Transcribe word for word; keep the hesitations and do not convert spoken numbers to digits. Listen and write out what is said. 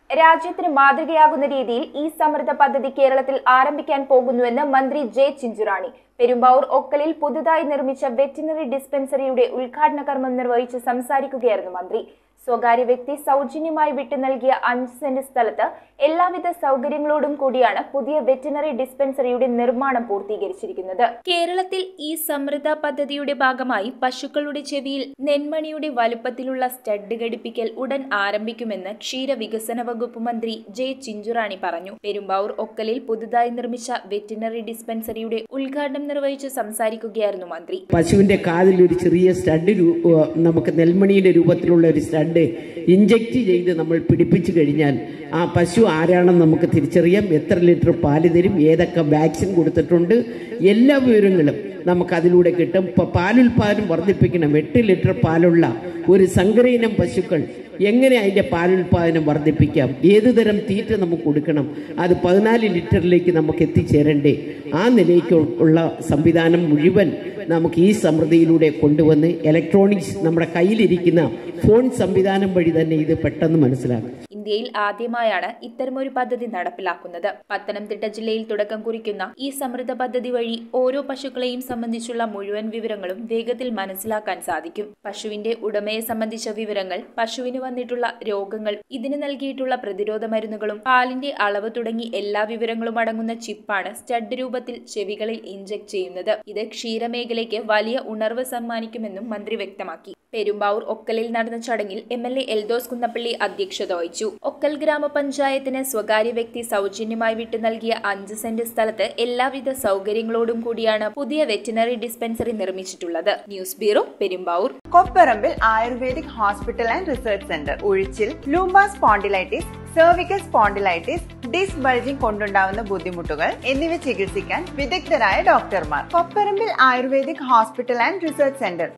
രാജ്യത്തിന് മാതൃകയാകുന്ന രീതിയിൽ ഈ സമൃദ്ധ പദ്ധതി കേരളത്തിൽ ആരംഭിക്കാൻ പോകുന്നുവെന്ന് മന്ത്രി ജെ ചിഞ്ചുറാണി പെരുമ്പാവൂർ ഒക്കലിൽ പുതുതായി നിർമ്മിച്ച വെറ്റിനറി ഡിസ്പെൻസറിയുടെ ഉദ്ഘാടന കർമ്മം നിർവഹിച്ച് സംസാരിക്കുകയായിരുന്നു മന്ത്രി. സ്വകാര്യ വ്യക്തി സൗജന്യമായി വിട്ടു നൽകിയ അഞ്ച് സെന്റ് സ്ഥലത്ത് എല്ലാവിധ സൗകര്യങ്ങളോടും കൂടിയാണ് പുതിയ വെറ്റിനറി ഡിസ്പെൻസറിയുടെ നിർമ്മാണം പൂർത്തീകരിച്ചിരിക്കുന്നത്. കേരളത്തിൽ ഈ സമൃദ്ധ പദ്ധതിയുടെ ഭാഗമായി പശുക്കളുടെ ചെവിയിൽ നെന്മണിയുടെ വലുപ്പത്തിലുള്ള സ്റ്റഡ് ഘടിപ്പിക്കൽ ഉടൻ ആരംഭിക്കുമെന്ന് ക്ഷീരവികസന വകുപ്പ് മന്ത്രി ജെ ചിഞ്ചുറാണി പറഞ്ഞു. പെരുമ്പാവൂർ ഒക്കലിൽ പുതുതായി നിർമ്മിച്ച വെറ്റിനറി ഡിസ്പെൻസറിയുടെ ഉദ്ഘാടനം നിർവഹിച്ച് സംസാരിക്കുകയായിരുന്നു മന്ത്രി. പശുവിന്റെ കാതിൽ ഒരു ചെറിയ സ്റ്റഡ് നമുക്ക് നെൽമണിയുടെ രൂപത്തിലുള്ള ഒരു സ്റ്റഡ് ഇഞ്ചക്ട് ചെയ്ത് നമ്മൾ പിടിപ്പിച്ചു കഴിഞ്ഞാൽ ആ പശു ആരാണെന്ന് നമുക്ക് തിരിച്ചറിയാം. എത്ര ലിറ്റർ പാല് തരും, ഏതൊക്കെ വാക്സിൻ കൊടുത്തിട്ടുണ്ട്, എല്ലാ വിവരങ്ങളും നമുക്ക് അതിലൂടെ കിട്ടും. ഇപ്പൊ പാലുൽപാദനം വർദ്ധിപ്പിക്കണം. എട്ട് ലിറ്റർ പാലുള്ള ഒരു സങ്കരയിനം പശുക്കൾ എങ്ങനെ അതിന്റെ പാലുൽപാദനം വർദ്ധിപ്പിക്കാം, ഏതുതരം തീറ്റ നമുക്ക് കൊടുക്കണം, അത് പതിനാല് ലിറ്ററിലേക്ക് നമുക്ക് എത്തിച്ചേരണ്ടേ. ആ നിലയ്ക്ക് ഉള്ള സംവിധാനം മുഴുവൻ നമുക്ക് ഈ സമൃദ്ധിയിലൂടെ കൊണ്ടുവന്ന് ഇലക്ട്രോണിക്സ് നമ്മുടെ കയ്യിലിരിക്കുന്ന ഫോൺ സംവിധാനം വഴി തന്നെ ഇത് പെട്ടെന്ന് മനസ്സിലാക്കും. ഇന്ത്യയിൽ ആദ്യമായാണ് ഇത്തരമൊരു പദ്ധതി നടപ്പിലാക്കുന്നത്. പത്തനംതിട്ട ജില്ലയിൽ തുടക്കം കുറിക്കുന്ന ഈ സമൃദ്ധ പദ്ധതി വഴി ഓരോ പശുക്കളെയും സംബന്ധിച്ചുള്ള മുഴുവൻ വിവരങ്ങളും വേഗത്തിൽ മനസ്സിലാക്കാൻ സാധിക്കും. പശുവിന്റെ ഉടമയെ സംബന്ധിച്ച വിവരങ്ങൾ, പശുവിന് വന്നിട്ടുള്ള രോഗങ്ങൾ, ഇതിന് നൽകിയിട്ടുള്ള പ്രതിരോധ മരുന്നുകളും പാലിന്റെ അളവ് തുടങ്ങി എല്ലാ വിവരങ്ങളും അടങ്ങുന്ന ചിപ്പാണ് സ്റ്റഡ് രൂപത്തിൽ ചെവികളിൽ ഇഞ്ചക്ട് ചെയ്യുന്നത്. ഇത് ക്ഷീരമേഖലയ്ക്ക് വലിയ ഉണർവ് സമ്മാനിക്കുമെന്നും മന്ത്രി വ്യക്തമാക്കി. പെരുമ്പാവൂർ ഒക്കലിൽ നടന്ന ചടങ്ങിൽ M L A Eldhose Kunnappilly അധ്യക്ഷത വഹിച്ചു. ഒക്കൽ ഗ്രാമപഞ്ചായത്തിന് സ്വകാര്യ വ്യക്തി സൗജന്യമായി വിട്ടു നൽകിയ അഞ്ച് സെന്റ് സ്ഥലത്ത് എല്ലാവിധ സൗകര്യങ്ങളോടും കൂടിയാണ് പുതിയ വെറ്റിനറി ഡിസ്പെൻസറി നിർമ്മിച്ചിട്ടുള്ളത്. News bureau, Perumbavoor. Kopparambil ayurvedic hospital and research centre. ഉഴിച്ചിൽ, lumbar spondylitis, cervical spondylitis, disc bulging കൊണ്ടുണ്ടാവുന്ന ബുദ്ധിമുട്ടുകൾ എന്നിവ ചികിത്സിക്കാൻ വിദഗ്ധരായ ഡോക്ടർമാർ. Kopparambil ayurvedic hospital and research centre.